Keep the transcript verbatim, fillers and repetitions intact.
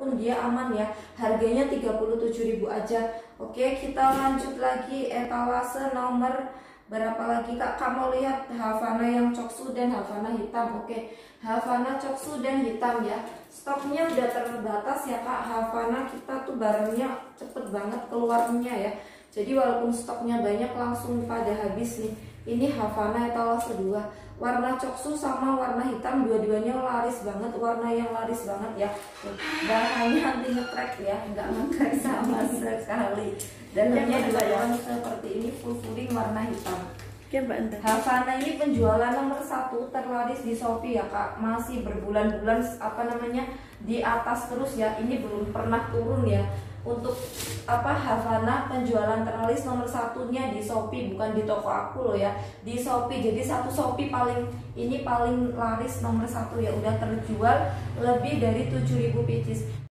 pun dia aman ya. Harganya tiga puluh tujuh ribu aja. Oke, kita lanjut lagi etalase nomor berapa lagi Kak? Kamu lihat Havana yang coksu dan Havana hitam. Oke, Havana coksu dan hitam ya. Stoknya udah terbatas ya Kak. Havana kita tuh barangnya cepet banget keluarnya ya. Jadi walaupun stoknya banyak langsung pada habis nih. Ini Havana etalase dua. Warna coksu sama warna hitam dua-duanya laris banget. Warna yang laris banget ya. Bahannya anti ngetrek ya, nggak ngetrek sama sekali. Dan hanya dua yang seperti ini, full furing warna hitam. Oke Mbak Enda. Havana ini penjualan nomor satu terlaris di Shopee ya Kak. Masih berbulan-bulan apa namanya di atas terus ya. Ini belum pernah turun ya. Untuk apa Havana penjualan terlaris nomor satunya di Shopee, bukan di toko aku loh ya, di Shopee. Jadi satu Shopee paling ini paling laris nomor satu ya, udah terjual lebih dari tujuh ribu pieces.